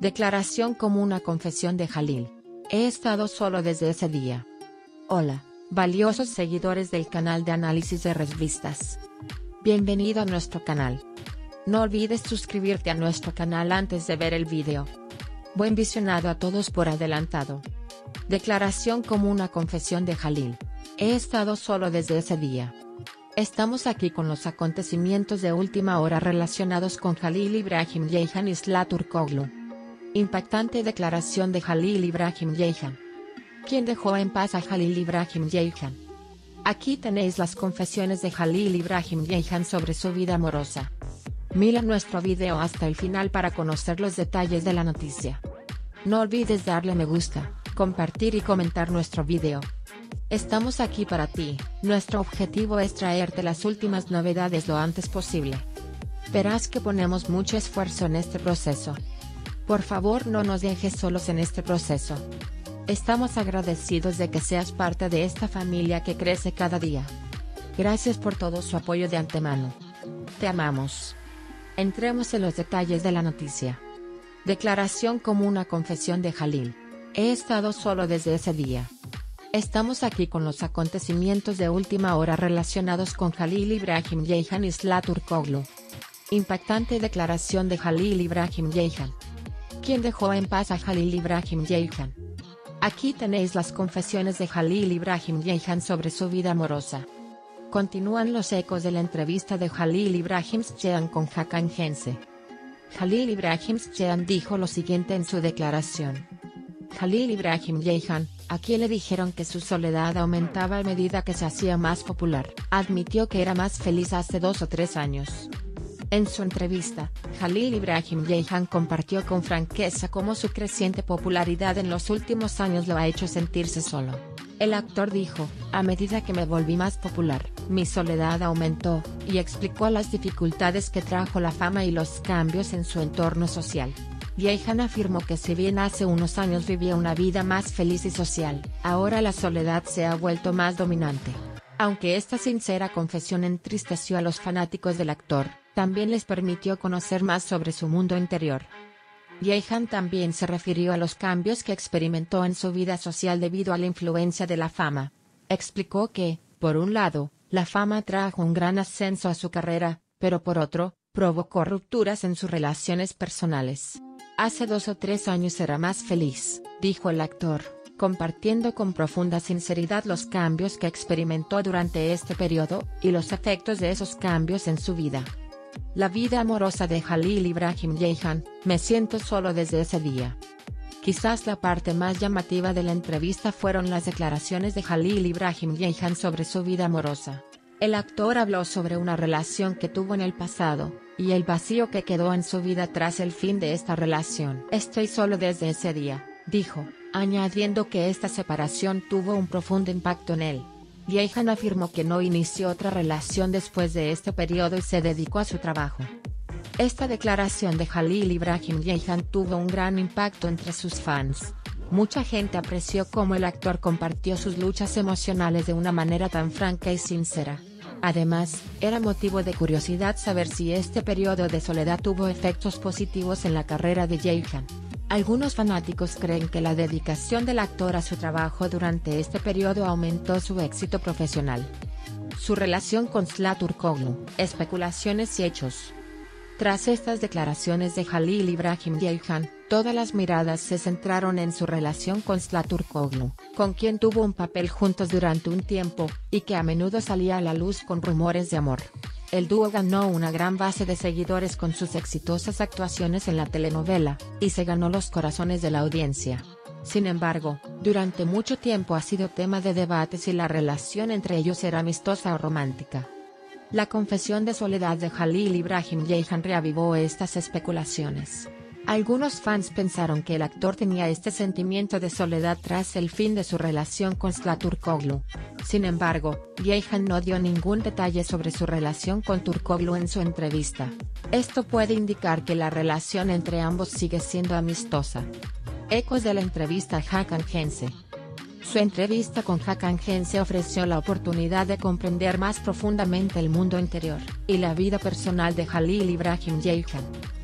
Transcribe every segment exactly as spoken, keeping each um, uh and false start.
Declaración como una confesión de Jalil. He estado solo desde ese día. Hola, valiosos seguidores del canal de análisis de revistas. Bienvenido a nuestro canal. No olvides suscribirte a nuestro canal antes de ver el video. Buen visionado a todos por adelantado. Declaración como una confesión de Jalil. He estado solo desde ese día. Estamos aquí con los acontecimientos de última hora relacionados con Jalil Ibrahim Ceyhan y Sıla Türkoğlu. Impactante declaración de Jalil Ibrahim Ceyhan. ¿Quién dejó en paz a Jalil Ibrahim Ceyhan? Aquí tenéis las confesiones de Jalil Ibrahim Ceyhan sobre su vida amorosa. Mira nuestro video hasta el final para conocer los detalles de la noticia. No olvides darle me gusta, compartir y comentar nuestro video. Estamos aquí para ti, nuestro objetivo es traerte las últimas novedades lo antes posible. Verás que ponemos mucho esfuerzo en este proceso. Por favor no nos dejes solos en este proceso. Estamos agradecidos de que seas parte de esta familia que crece cada día. Gracias por todo su apoyo de antemano. Te amamos. Entremos en los detalles de la noticia. Declaración como una confesión de Jalil. He estado solo desde ese día. Estamos aquí con los acontecimientos de última hora relacionados con Jalil Ibrahim Ceyhan y Sıla Türkoğlu. Impactante declaración de Jalil Ibrahim Ceyhan. ¿Quién dejó en paz a Jalil Ibrahim Ceyhan? Aquí tenéis las confesiones de Jalil Ibrahim Ceyhan sobre su vida amorosa. Continúan los ecos de la entrevista de Jalil Ibrahim Ceyhan con Hakan Şense. Jalil Ibrahim Ceyhan dijo lo siguiente en su declaración. Jalil Ibrahim Ceyhan, a quien le dijeron que su soledad aumentaba a medida que se hacía más popular, admitió que era más feliz hace dos o tres años. En su entrevista, Jalil Ibrahim Ceyhan compartió con franqueza cómo su creciente popularidad en los últimos años lo ha hecho sentirse solo. El actor dijo, a medida que me volví más popular, mi soledad aumentó, y explicó las dificultades que trajo la fama y los cambios en su entorno social. Ceyhan afirmó que si bien hace unos años vivía una vida más feliz y social, ahora la soledad se ha vuelto más dominante. Aunque esta sincera confesión entristeció a los fanáticos del actor, también les permitió conocer más sobre su mundo interior. Ceyhan también se refirió a los cambios que experimentó en su vida social debido a la influencia de la fama. Explicó que, por un lado, la fama trajo un gran ascenso a su carrera, pero por otro, provocó rupturas en sus relaciones personales. Hace dos o tres años era más feliz, dijo el actor, compartiendo con profunda sinceridad los cambios que experimentó durante este periodo, y los efectos de esos cambios en su vida. La vida amorosa de Jalil Ibrahim Ceyhan, me siento solo desde ese día. Quizás la parte más llamativa de la entrevista fueron las declaraciones de Jalil Ibrahim Ceyhan sobre su vida amorosa. El actor habló sobre una relación que tuvo en el pasado, y el vacío que quedó en su vida tras el fin de esta relación. Estoy solo desde ese día, dijo, añadiendo que esta separación tuvo un profundo impacto en él. Ceyhan afirmó que no inició otra relación después de este periodo y se dedicó a su trabajo. Esta declaración de Jalil Ibrahim Ceyhan tuvo un gran impacto entre sus fans. Mucha gente apreció cómo el actor compartió sus luchas emocionales de una manera tan franca y sincera. Además, era motivo de curiosidad saber si este periodo de soledad tuvo efectos positivos en la carrera de Ceyhan. Algunos fanáticos creen que la dedicación del actor a su trabajo durante este periodo aumentó su éxito profesional. Su relación con Sıla Türkoğlu, especulaciones y hechos. Tras estas declaraciones de Jalil Ibrahim Ceyhan, todas las miradas se centraron en su relación con Sıla Türkoğlu, con quien tuvo un papel juntos durante un tiempo, y que a menudo salía a la luz con rumores de amor. El dúo ganó una gran base de seguidores con sus exitosas actuaciones en la telenovela, y se ganó los corazones de la audiencia. Sin embargo, durante mucho tiempo ha sido tema de debate si la relación entre ellos era amistosa o romántica. La confesión de soledad de Jalil Ibrahim Ceyhan reavivó estas especulaciones. Algunos fans pensaron que el actor tenía este sentimiento de soledad tras el fin de su relación con Sıla Türkoğlu. Sin embargo, Ceyhan no dio ningún detalle sobre su relación con Türkoğlu en su entrevista. Esto puede indicar que la relación entre ambos sigue siendo amistosa. Ecos de la entrevista a Hakan Şense. Su entrevista con Hakan Şense ofreció la oportunidad de comprender más profundamente el mundo interior y la vida personal de Jalil Ibrahim Ceyhan.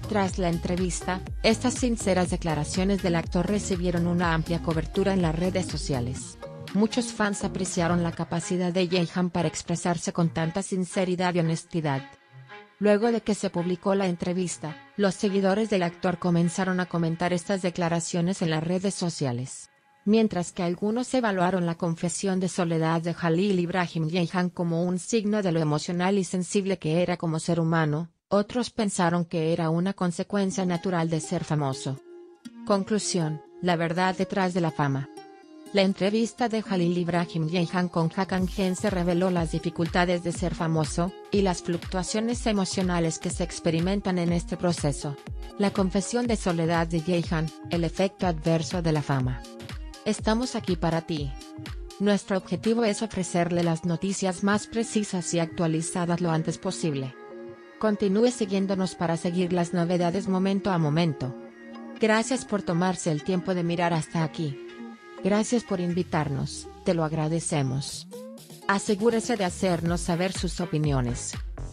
Tras la entrevista, estas sinceras declaraciones del actor recibieron una amplia cobertura en las redes sociales. Muchos fans apreciaron la capacidad de Jaehan para expresarse con tanta sinceridad y honestidad. Luego de que se publicó la entrevista, los seguidores del actor comenzaron a comentar estas declaraciones en las redes sociales. Mientras que algunos evaluaron la confesión de soledad de Jalil Ibrahim Jaehan como un signo de lo emocional y sensible que era como ser humano, otros pensaron que era una consecuencia natural de ser famoso. Conclusión: la verdad detrás de la fama. La entrevista de Jalil Ibrahim Jaehan con Hakan Şense reveló las dificultades de ser famoso, y las fluctuaciones emocionales que se experimentan en este proceso. La confesión de soledad de Jaehan, el efecto adverso de la fama. Estamos aquí para ti. Nuestro objetivo es ofrecerle las noticias más precisas y actualizadas lo antes posible. Continúe siguiéndonos para seguir las novedades momento a momento. Gracias por tomarse el tiempo de mirar hasta aquí. Gracias por invitarnos, te lo agradecemos. Asegúrese de hacernos saber sus opiniones.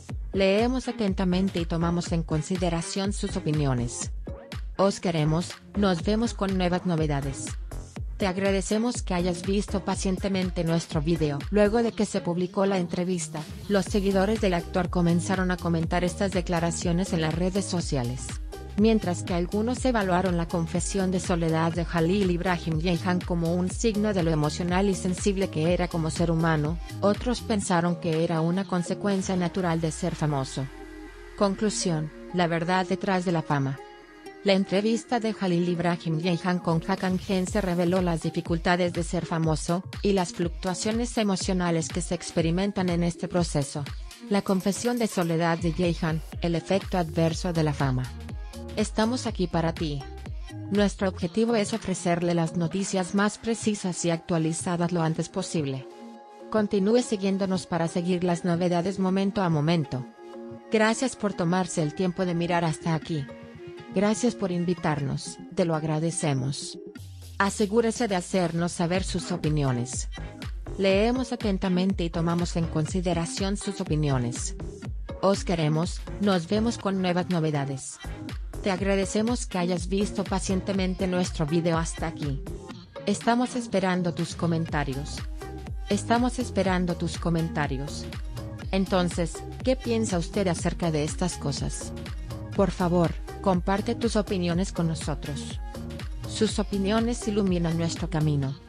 Leemos atentamente y tomamos en consideración sus opiniones. Os queremos, nos vemos con nuevas novedades. Te agradecemos que hayas visto pacientemente nuestro video. Luego de que se publicó la entrevista, los seguidores del actor comenzaron a comentar estas declaraciones en las redes sociales. Mientras que algunos evaluaron la confesión de soledad de Jalil Ibrahim Jaehan como un signo de lo emocional y sensible que era como ser humano, otros pensaron que era una consecuencia natural de ser famoso. Conclusión: la verdad detrás de la fama. La entrevista de Jalil Ibrahim Jaehan con Hakan Şense reveló las dificultades de ser famoso, y las fluctuaciones emocionales que se experimentan en este proceso. La confesión de soledad de Jaehan, el efecto adverso de la fama. Estamos aquí para ti. Nuestro objetivo es ofrecerle las noticias más precisas y actualizadas lo antes posible. Continúe siguiéndonos para seguir las novedades momento a momento. Gracias por tomarse el tiempo de mirar hasta aquí. Gracias por invitarnos, te lo agradecemos. Asegúrese de hacernos saber sus opiniones. Leemos atentamente y tomamos en consideración sus opiniones. Os queremos, nos vemos con nuevas novedades. Te agradecemos que hayas visto pacientemente nuestro video hasta aquí. Estamos esperando tus comentarios. Estamos esperando tus comentarios. Entonces, ¿qué piensa usted acerca de estas cosas? Por favor, comparte tus opiniones con nosotros. Sus opiniones iluminan nuestro camino.